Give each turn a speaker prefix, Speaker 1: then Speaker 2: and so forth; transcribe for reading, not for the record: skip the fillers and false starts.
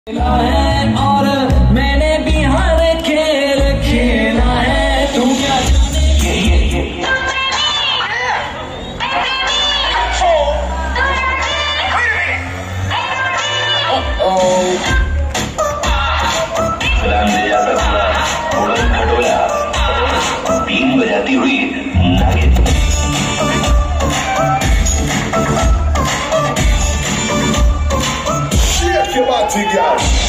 Speaker 1: और मैंने भी हर खेल खेला है, तू क्या जाने
Speaker 2: उड़न खटोला 3 बजाती हुई नागिन।
Speaker 3: Shit, you're about to go.